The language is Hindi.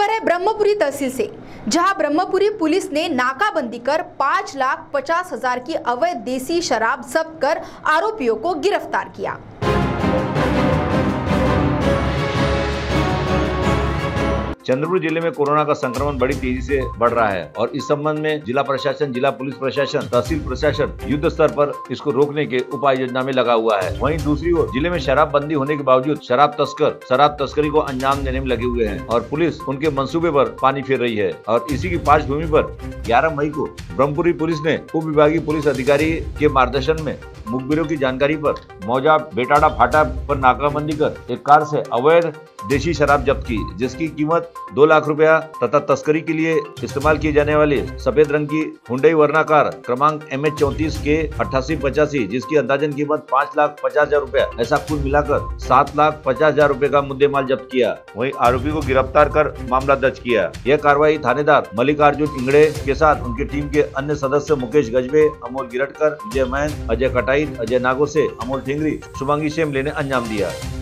खबर है ब्रह्मपुरी तहसील से, जहां ब्रह्मपुरी पुलिस ने नाकाबंदी कर 5,50,000 की अवैध देसी शराब जब्त कर आरोपियों को गिरफ्तार किया। चंद्रपुर जिले में कोरोना का संक्रमण बड़ी तेजी से बढ़ रहा है और इस संबंध में जिला प्रशासन, जिला पुलिस प्रशासन, तहसील प्रशासन युद्ध स्तर पर इसको रोकने के उपाय योजना में लगा हुआ है। वहीं दूसरी ओर जिले में शराबबंदी होने के बावजूद शराब तस्कर शराब तस्करी को अंजाम देने में लगे हुए हैं और पुलिस उनके मंसूबे पर पानी फेर रही है। और इसी की पार्श्वभूमि पर 11 मई को ब्रह्मपुरी पुलिस ने उप विभागीय पुलिस अधिकारी के मार्गदर्शन में मुखबिरों की जानकारी पर मौजा बेटाड़ा फाटा पर नाकाबंदी कर एक कार से अवैध देशी शराब जब्त की, जिसकी कीमत 2 लाख रुपया तथा तस्करी के लिए इस्तेमाल किए जाने वाली सफेद रंग की हुंडई वर्ना कार क्रमांक MH34 के 8885 जिसकी अंदाजन कीमत 5,50,000 रुपया, ऐसा कुल मिलाकर 7,50,000 रुपए का मुद्देमाल जब्त किया। वहीं आरोपी को गिरफ्तार कर मामला दर्ज किया। यह कार्रवाई थानेदार मल्लिकार्जुन इंगड़े के साथ उनकी टीम के अन्य सदस्य मुकेश गजबे, अमोल गिरटकर, विजय मैन, अजय कटाई, अजय नागोसे, अमोल ठिंगरी, शुभांगी शेमले ने अंजाम दिया।